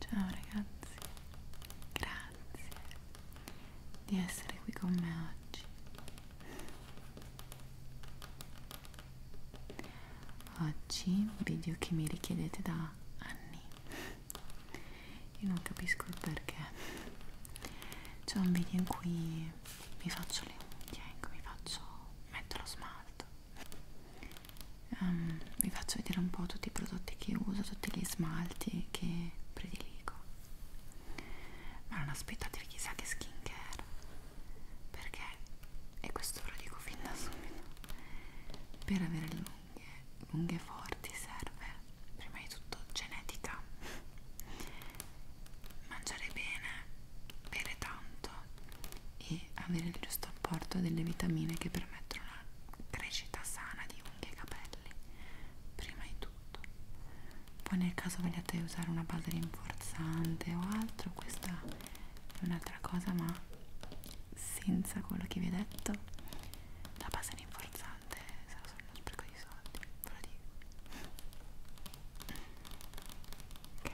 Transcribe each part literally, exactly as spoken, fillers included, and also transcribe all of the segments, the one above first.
Ciao ragazzi, grazie di essere qui con me oggi. Oggi video che mi richiedete da anni. Io non capisco il perché. C'è un video in cui mi faccio le unghie, in cui mi faccio metto lo smalto. Um, vi faccio vedere un po' tutti i prodotti che uso, tutti gli smalti che prediligo. Ma non aspettatevi chissà che skincare, perché, e questo ve lo dico fin da subito, per avere le unghie, unghie forti serve prima di tutto genetica, mangiare bene, bere tanto e avere il giusto apporto delle vitamine che permettono una crescita sana di unghie e capelli, prima di tutto. Poi nel caso vogliate usare una base rinforzante o altro, questa è un'altra cosa, ma senza quello che vi ho detto, la base rinforzante sarà solo uno spreco di soldi, ve lo dico. Ok.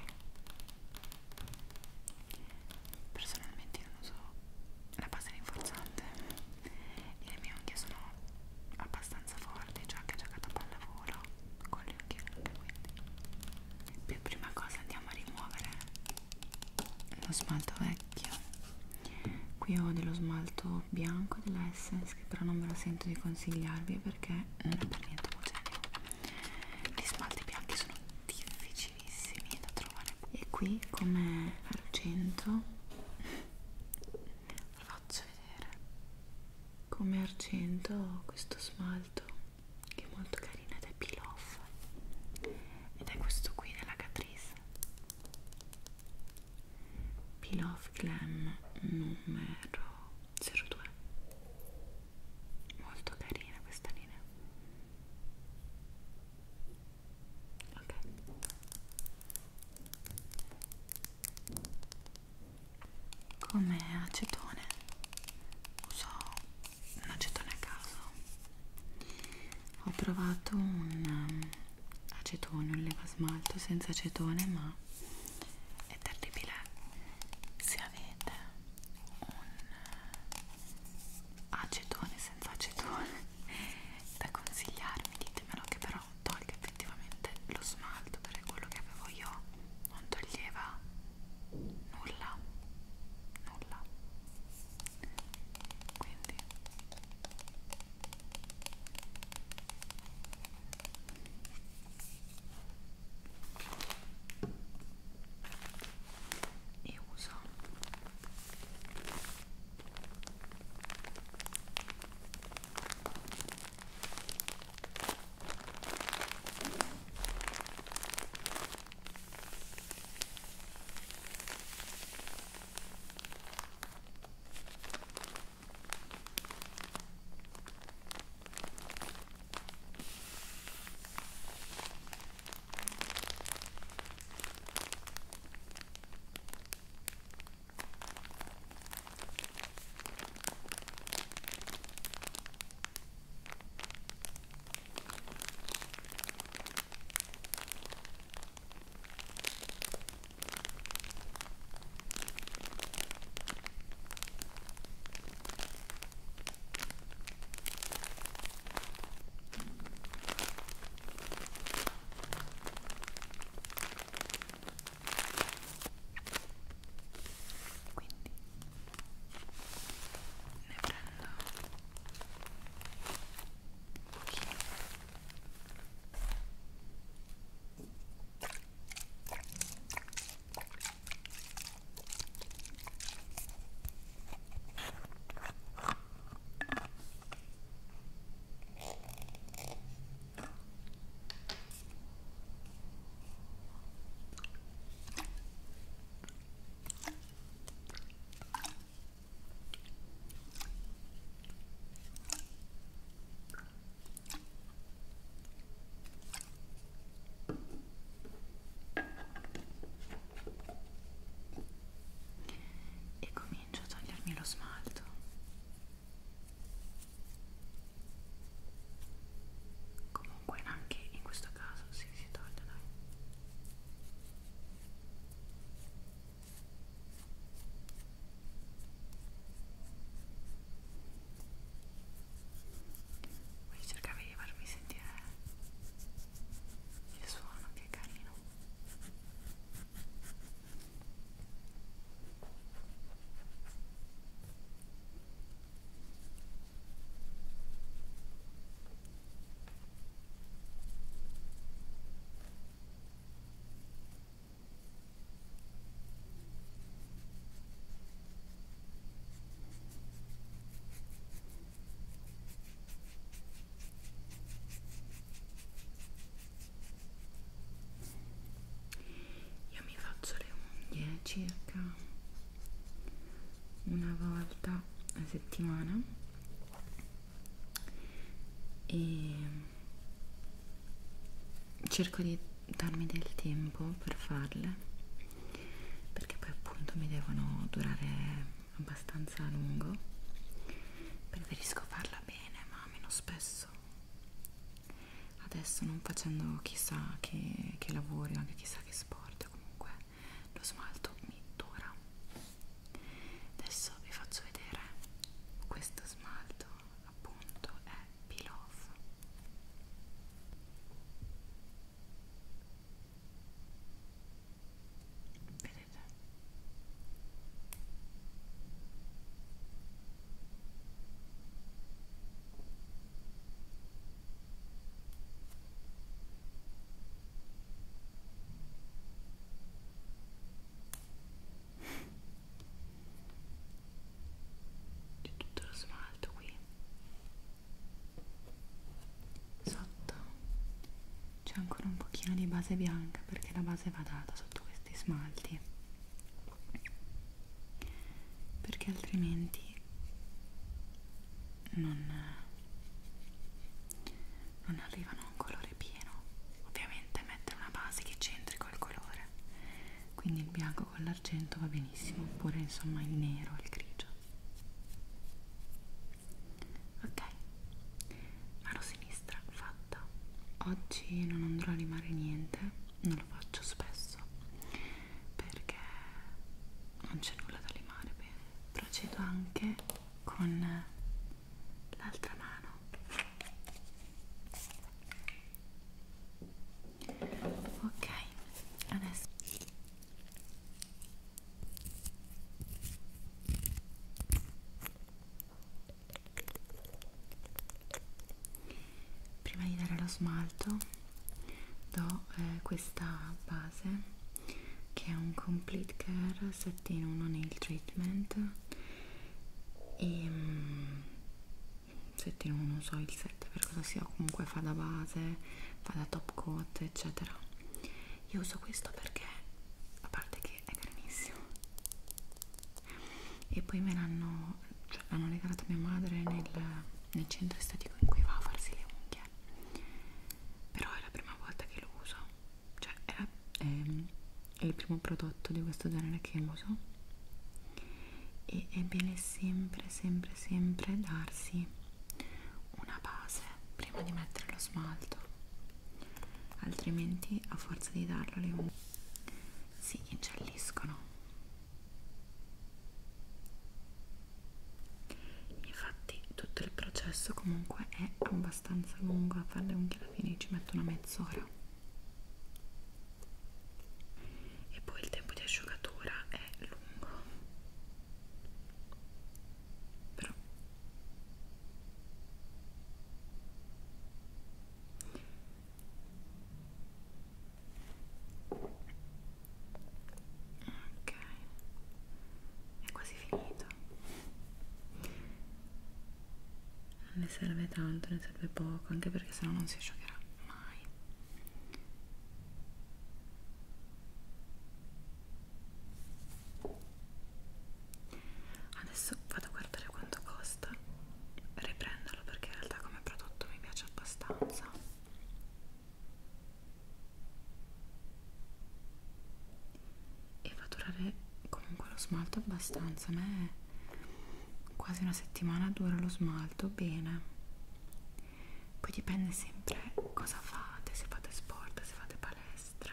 Personalmente io non uso la base rinforzante e le mie unghie sono abbastanza forti, cioè anche giocato a pallavolo con le unghie lunghe, quindi per prima cosa andiamo a rimuovere lo smalto vecchio. Qui ho dello smalto bianco della Essence, che però non me lo sento di consigliarvi perché non è per niente omogeneo. Gli smalti bianchi sono difficilissimi da trovare. E qui come argento, ve lo faccio vedere, come argento ho questo smalto che è molto carino ed è Peel Off, ed è questo qui della Catrice, Peel Off Glam numero zero due. Molto carina questa linea. Ok, come acetone uso un acetone a caso. Ho provato un um, acetone, un leva smalto senza acetone, ma è terribile. Se avete un acetone senza acetone da consigliarmi, ditemelo, che però tolga effettivamente lo smalto, perché quello che avevo io non toglieva nulla, nulla. Quindi e uso circa una volta a settimana e cerco di darmi del tempo per farle, perché poi appunto mi devono durare abbastanza a lungo. Preferisco farla bene ma meno spesso, adesso non facendo chissà che, che lavori o anche chissà che sport, comunque lo smalto mi dura. Adesso vi faccio vedere questo smalto, appunto è Peel Off. Vedete? C'è tutto lo smalto qui. Sotto c'è ancora un pochino di base bianca perché la base va data sotto questi smalti, perché altrimenti non, non arrivano a un colore pieno. Ovviamente mettere una base che c'entri col colore, quindi il bianco con l'argento va benissimo, oppure insomma il nero o il grigio. Ok, mano sinistra fatta. Oggi non andrò a limare niente, non lo faccio spesso perché non c'è nulla da limare bene. Procedo anche con l'altra mano. Ok, adesso prima di dare lo smalto do eh, questa base che è un Complete Care sette in uno Nail Treatment e um, sette in uno, non so il sette per cosa sia, comunque fa da base, fa da top coat eccetera. Io uso questo perché a parte che è carinissimo e poi me l'hanno, cioè, l'hanno regalato mia madre nel, nel centro estetico in cui va a farsi le unghie, però è la prima volta che lo uso, cioè è, è, è il primo prodotto di questo genere che uso e è bene sempre sempre sempre darsi una base prima di mettere lo smalto, altrimenti a forza di darlo le unghie si incelliscono. Infatti tutto il processo comunque è abbastanza lungo, a fare le unghie alla fine ci metto una mezz'ora e poi il tempo di asciugatura è lungo, però ok, è quasi finito. Non ne serve tanto, ne serve poco, anche perché sennò non si asciugherà mai. Adesso vado a guardare quanto costa, riprenderlo perché in realtà come prodotto mi piace abbastanza. E va a durare comunque lo smalto abbastanza, a me quasi una settimana dura lo smalto bene. Poi dipende sempre cosa fate, se fate sport, se fate palestra,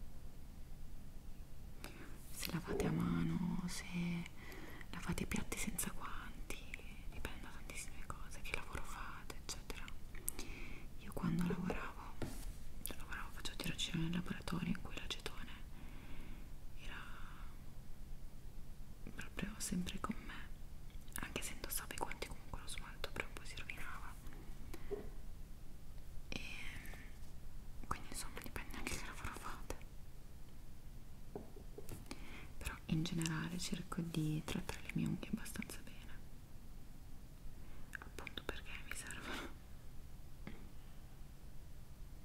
se lavate a mano, se lavate i piatti senza guanti, dipende da tantissime cose, che lavoro fate eccetera. Io quando lavoravo, cioè lavoravo, facevo tirocinio nel laboratorio in cui l'acetone era proprio sempre con me, anche se indossavo i guanti comunque lo smalto però un po' si rovinava e quindi insomma dipende anche che lavoro fate, però in generale cerco di trattare le mie unghie abbastanza bene, appunto perché mi servono.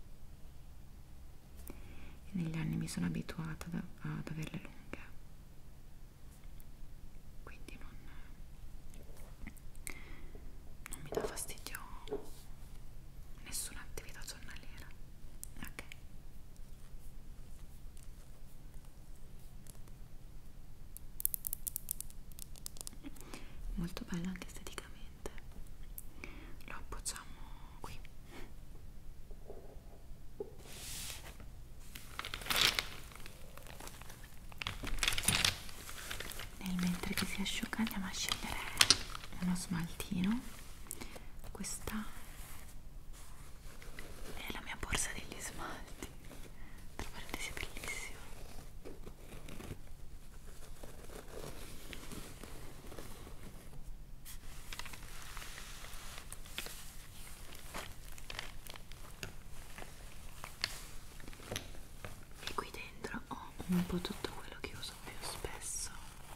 E negli anni mi sono abituata ad, ad averle lunghe molto bella anche esteticamente. Lo appoggiamo qui. Nel mentre che si asciuga andiamo a scegliere uno smaltino. Questa è la mia borsa degli smalti, tra parentesi bellissima. E qui dentro ho un po' tutto quello che uso più spesso.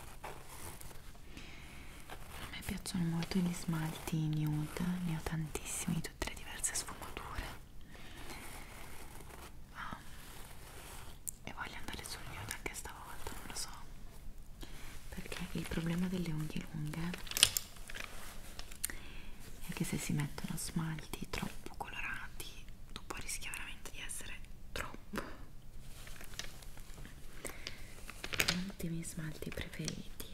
A me piacciono molto gli smalti nude, ne ho tantissimi di tutte le diverse sfumature. Um, e voglio andare sul nude anche stavolta, non lo so, perché il problema delle unghie lunghe è che se si mettono smalti troppo colorati dopo rischia veramente di essere troppo. Uno dei miei smalti preferiti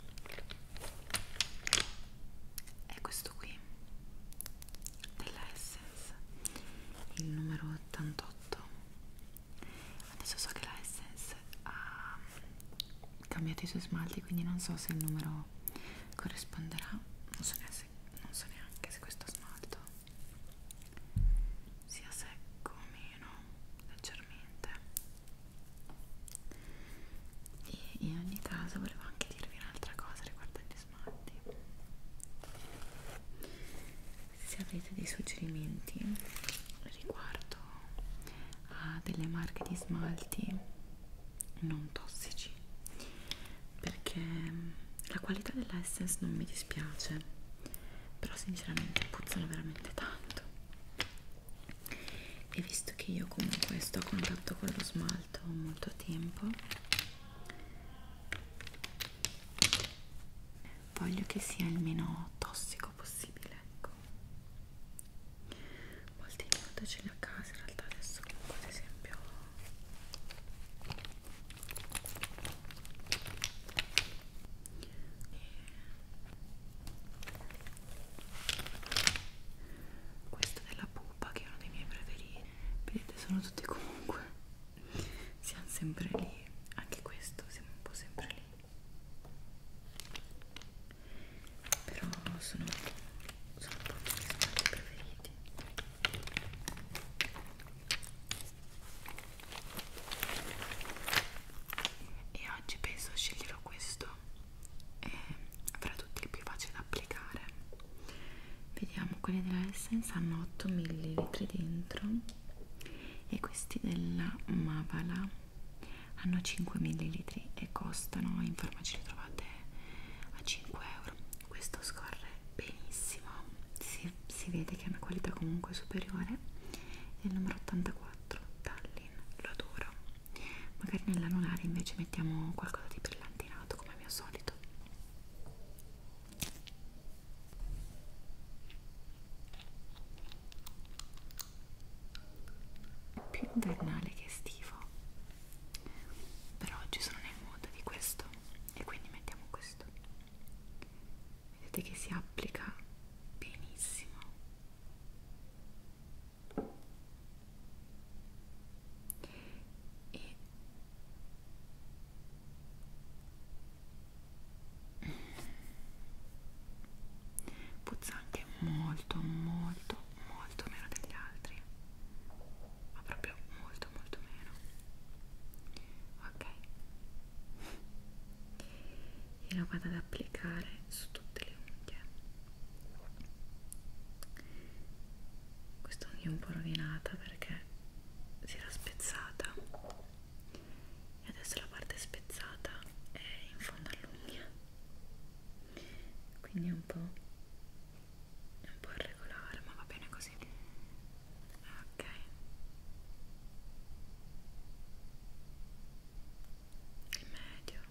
è questo qui della Essence, il numero ottantotto. Adesso so che la Essence ha cambiato i suoi smalti, quindi non so se il numero corrisponderà, non so neanche se, non so neanche se questo smalto sia secco o meno, leggermente. E in ogni caso volevo anche dirvi un'altra cosa riguardo agli smalti. Se avete dei suggerimenti riguardo a delle marche di smalti non tossici, perché la qualità della Essence non mi dispiace, però sinceramente puzzano veramente tanto. E visto che io comunque sto a contatto con lo smalto molto tempo, voglio che sia il meno tossico possibile, ecco. Molti nude ce li ho a casa in realtà adesso, comunque ad esempio questo della pupa, che è uno dei miei preferiti. Vedete, sono tutti comunque, siamo sempre lì, anche questo siamo un po' sempre lì, però sono, sono proprio i miei smalti preferiti. E oggi penso sceglierò questo, e avrà tutti il più facile da applicare. Vediamo, quelli della Essence hanno otto millilitri dentro e questi della Mavala hanno cinque millilitri e costano, in farmacia li trovate a cinque euro. Questo scorre benissimo, si, si vede che è una qualità comunque superiore. È il numero ottantaquattro, Tallinn, lo adoro. Magari nell'anulare invece mettiamo qualcosa di brillantinato come al mio solito. Più invernale che estivo, però oggi sono nel mood di questo e quindi mettiamo questo. Vedete che si applica benissimo. E puzza anche molto molto molto meno degli altri, ma proprio molto molto meno. Ok, e lo vado ad applicare su tutte le unghie. Questa unghia è un po' rovinata perché si era spezzata e adesso la parte spezzata è in fondo all'unghia, quindi è un po' è un po' irregolare, ma va bene così. Ok, il medio.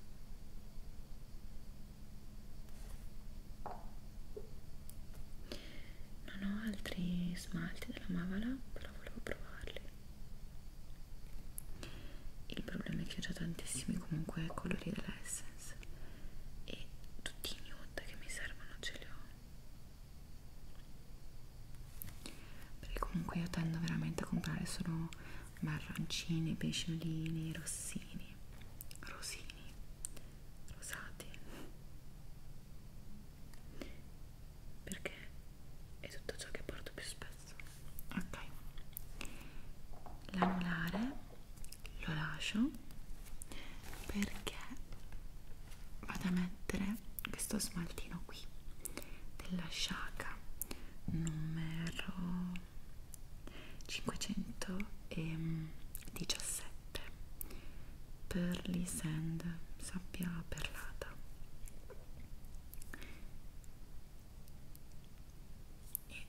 Non ho altri smalti della Mavala, però volevo provarli. Il problema è che ho già tantissimi comunque colori della Essence e tutti i nude che mi servono io tendo veramente a comprare solo marroncini, pesciolini, rossini, rosini, rosati, perché è tutto ciò che porto più spesso. Ok, l'anulare lo lascio perché vado a mettere questo smaltino qui della Sciaca numero cinquecentodiciassette, Pearly Sand, sabbia perlata. E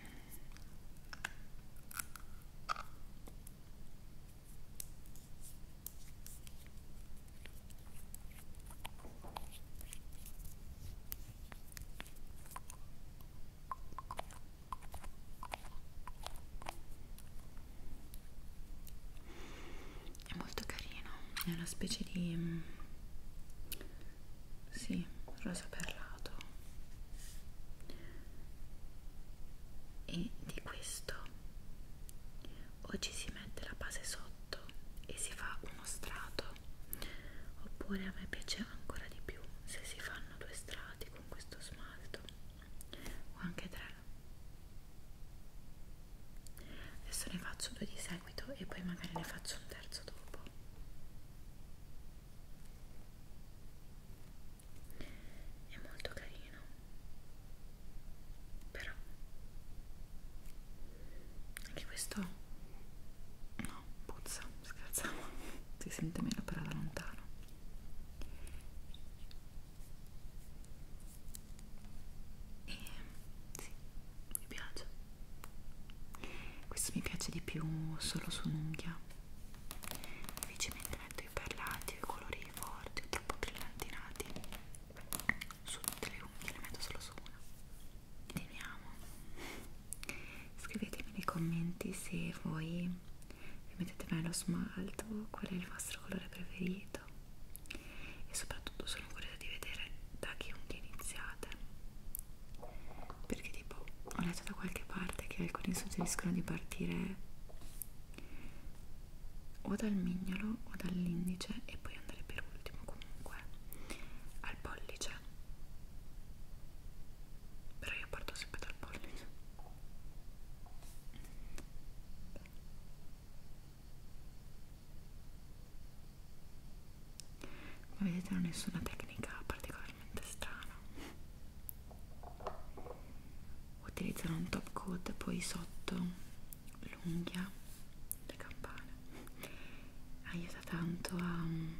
è molto carino, è una specie di, sì, rosa perlato, e di questo o ci si mette la base sotto e si fa uno strato, oppure a me piace ancora di più se si fanno due strati con questo smalto, o anche tre. Adesso ne faccio due di seguito e poi magari ne faccio un terzo dopo. È molto carino, però anche questo no, puzza, scherzavo, si sente meno però da lontano. E sì, mi piace. Questo mi piace di più solo su un'unghia, invece mentre metto i perlati o i colori forti o troppo brillantinati su tutte le unghie le metto solo su una. Vediamo, scrivetemi nei commenti se voi vi mettete mai lo smalto, qual è il vostro colore preferito, e soprattutto sono curiosa di vedere da che unghie iniziate, perché tipo ho letto da qualche parte che alcuni suggeriscono di partire o dal mignolo o dall'indice e poi andare per ultimo comunque al pollice, però io parto sempre dal pollice. Come vedete non è nessuna tecnica particolarmente strana, utilizzano un top coat poi sotto l'unghia, le campane, aiuta tanto a um,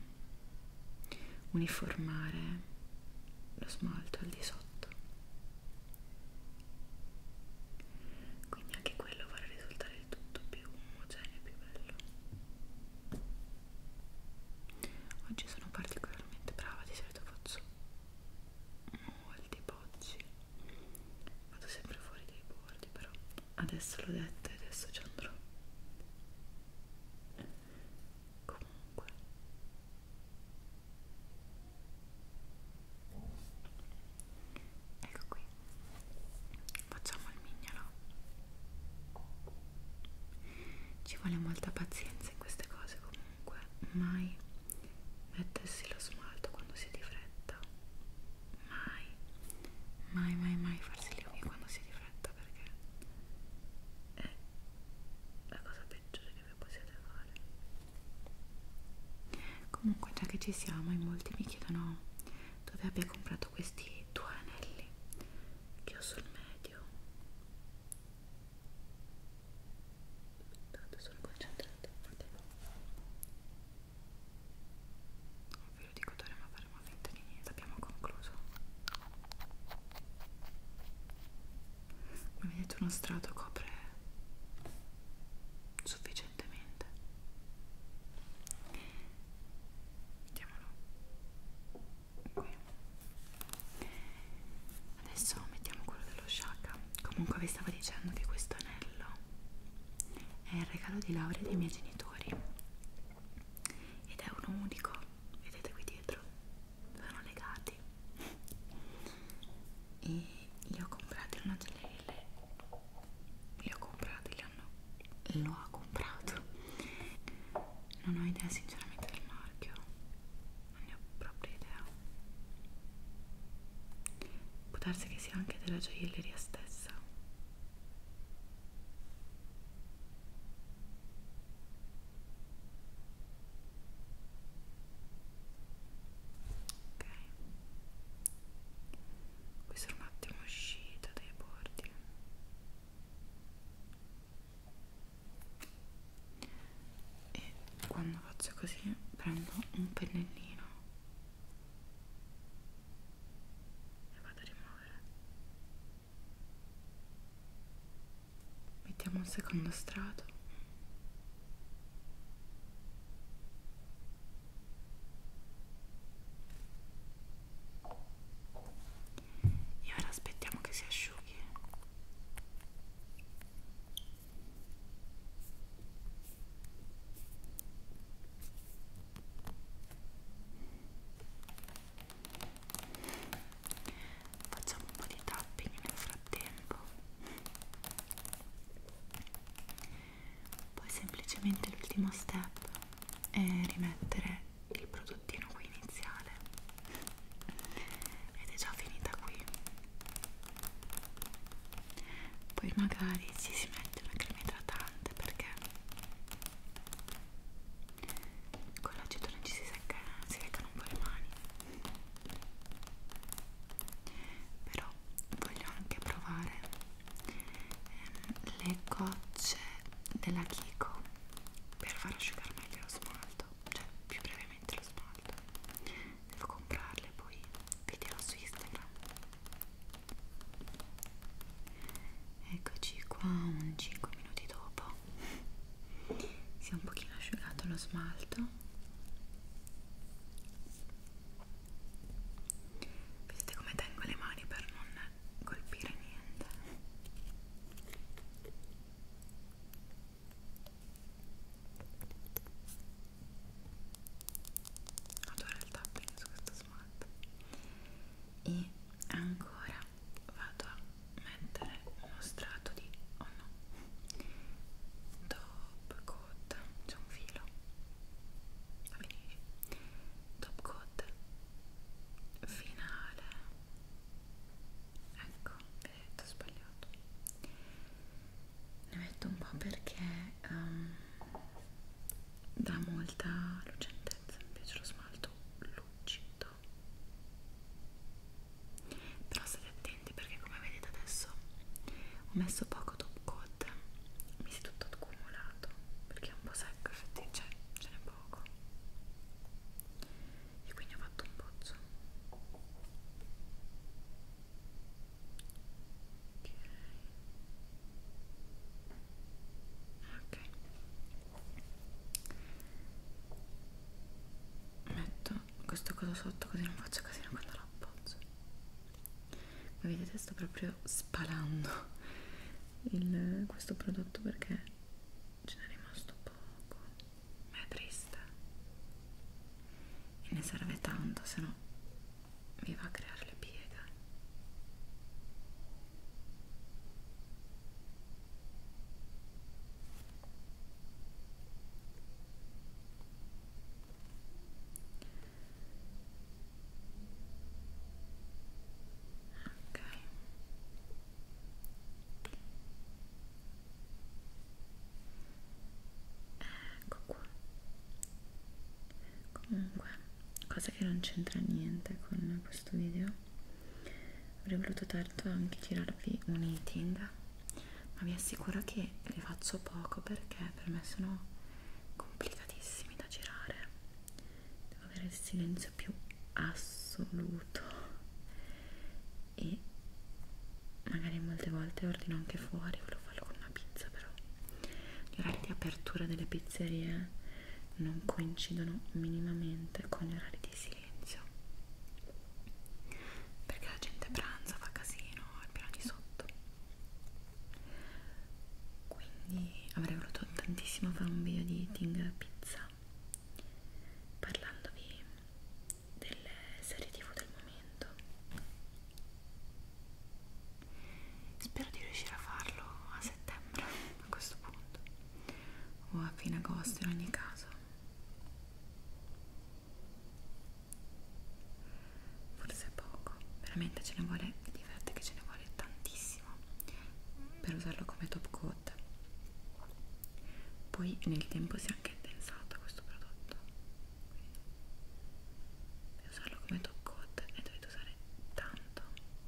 uniformare lo smalto al di sotto, quindi anche quello farà risultare il tutto più omogeneo e più bello. Oggi sono particolarmente brava, di solito faccio molti poggi, vado sempre fuori dai bordi, però adesso l'ho detto e adesso ci andrò. Comunque ecco qui, facciamo il mignolo. Ci vuole molta pazienza in queste cose, comunque mai mettersi lo smalto quando si è di fretta, mai mai mai mai farsi le unghie quando si è di fretta, perché è la cosa peggiore che vi possiate fare. Comunque, già che ci siamo, in molti mi chiedono dove abbia comprato questi due anelli che ho sul medio. Aspettate, sono concentrata. Ok. Un filo di cotone, ma faremo finta di niente, abbiamo concluso. Come vedete uno strato copre sufficientemente. Mettiamolo qui. Adesso mettiamo quello dello Sciaca. Comunque vi stavo dicendo che questo anello è il regalo di laurea dei miei genitori ed è uno unico, vedete qui dietro, sono legati e li ho comprati, non li, li ho comprati, li hanno idea sinceramente del marchio, non ne ho proprio idea. Può darsi che sia anche della gioielleria stessa. Ok, qui sono un attimo uscita dai bordi. E quando faccio così prendo un pennellino e vado a rimuovere. Mettiamo un secondo strato. E ora aspettiamo che si asciughi. Facciamo un po' di tapping nel frattempo. Poi semplicemente l'ultimo step è rimettere il prodottino qui iniziale ed è già finita qui. Poi magari ci si mette una crema idratante perché con l'acetone ci si secca, si seccano un po' le mani. Però voglio anche provare ehm, le gocce della Kiko per far asciugare meglio lo smalto, cioè più brevemente lo smalto. Devo comprarle, poi vi dirò su Instagram. Eccoci qua, un cinque minuti dopo. Si è un pochino asciugato lo smalto. Vedete come tengo le mani per non colpire niente. Adoro il tapping su questo smalto. E ancora vado a mettere uno strato di, oh no, top coat, c'è un filo a finire, top coat finale. Ecco, vedete, ho sbagliato. Ne metto un po' perché um, dà molta lucentezza, mi piace lo smalto lucido. Però state attenti perché come vedete adesso ho messo poco top coat, mi si è tutto accumulato perché è un po' secco, effettivamente, cioè ce n'è poco e quindi ho fatto un pozzo. Ok, ok, metto questo coso sotto così non faccio casino quando lo appoggia. Ma vedete, sto proprio spalando il, questo prodotto perché ce n'è rimasto poco, ma è triste e ne serve tanto, se no mi va a creare le pieghe. Ok, ecco qua. Comunque, cosa che non c'entra niente con questo video, avrei voluto tanto anche girarvi un eating, ma vi assicuro che li faccio poco perché per me sono complicatissimi da girare. Devo avere il silenzio più assoluto e magari molte volte ordino anche fuori, volevo farlo con una pizza, però gli orari di apertura delle pizzerie non coincidono minimamente con gli orari di silenzio perché la gente pranza, fa casino al piano di sotto. Quindi avrei voluto tantissimo fare un video di eating pizza parlandovi delle serie tv del momento. Spero di riuscire a farlo a settembre a questo punto o a fine agosto in ogni caso. veramente ce ne vuole, vi diverte che ce ne vuole tantissimo per usarlo come top coat. Poi nel tempo si è anche addensato questo prodotto, quindi per usarlo come top coat ne dovete usare tanto,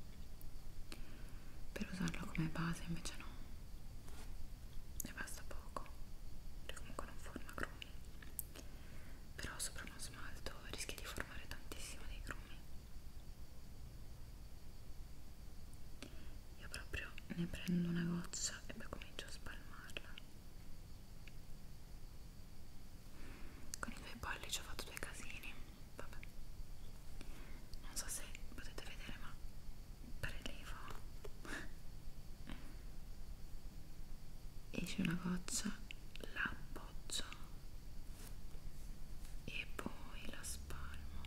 per usarlo come base invece no, ne basta poco, che comunque non forma grumi, però sopra uno smalto rischia di formare tantissimo dei grumi. Io proprio ne prendo una goccia e poi comincio a spalmarla. Con i miei pollici ho fatto due casini, vabbè, non so se potete vedere ma prelevo, esce una goccia, la appoggio e poi la spalmo.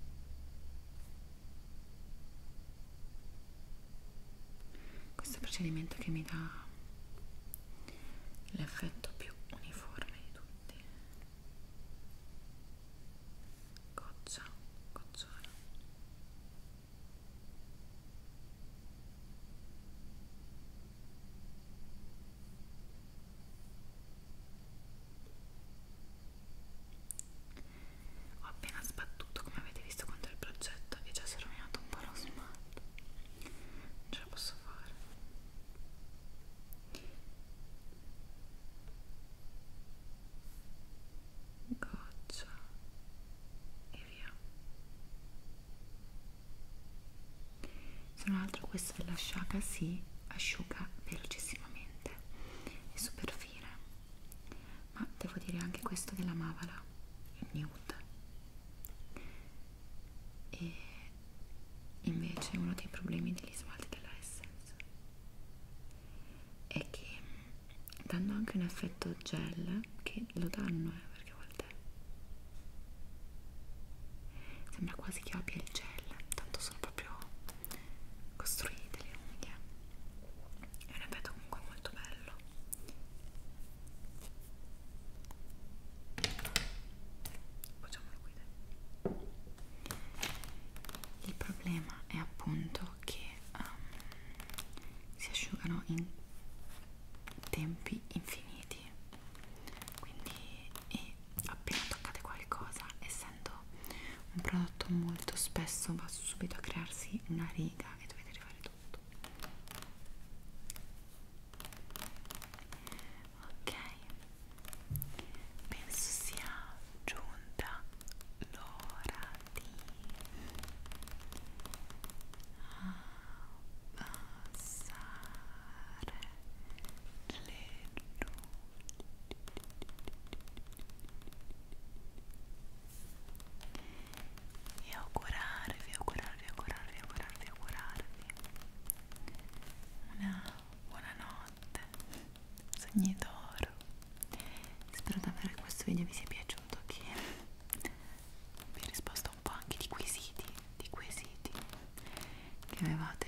Questo procedimento che mi dà l'effetto più uniforme di tutti. Goccia, gocciola. Ho appena sbattuto, come avete visto, contro il progetto e già si è rovinato un po' lo smalto. Non ce la posso fare. Goccia e via. Se non altro questo della Shaka si asciuga velocissimamente, è super fine, ma devo dire anche questo della Mavala, il nude, e invece uno dei problemi degli smalti della Essence è che dando anche un effetto gel, che lo danno eh, perché a volte sembra quasi che abbia il gel, tanto sono proprio costruite le unghie, è un effetto comunque molto bello. Facciamolo qui dentro. Il problema è appunto che um, si asciugano in tempi infiniti, quindi e appena toccate qualcosa, essendo un prodotto molto spesso, va subito a crearsi una riga e dovete rifare tutto. Ok, penso sia giunta l'ora di abbassare le luci e augurarvi, augurarvi, augurarvi, augurarvi, augurarvi una buonanotte, sogni d'oro. Spero davvero che questo video vi sia piaciuto, che vi ho risposto un po' anche di quesiti, di quesiti che avevate